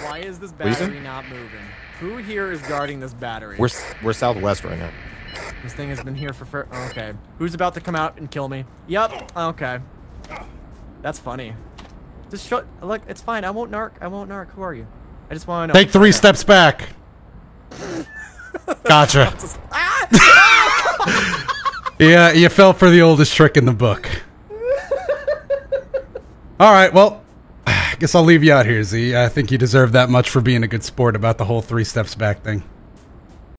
Why is this battery not moving? Who here is guarding this battery? We're southwest right now. This thing has been here for okay. Who's about to come out and kill me? Yep. Okay. That's funny. Just shut. Look, it's fine. I won't narc. I won't narc. Who are you? I just want to know. Take 3 steps back. Gotcha. Yeah, you fell for the oldest trick in the book. All right, well, I guess I'll leave you out here, Z. I think you deserve that much for being a good sport about the whole 3 steps back thing.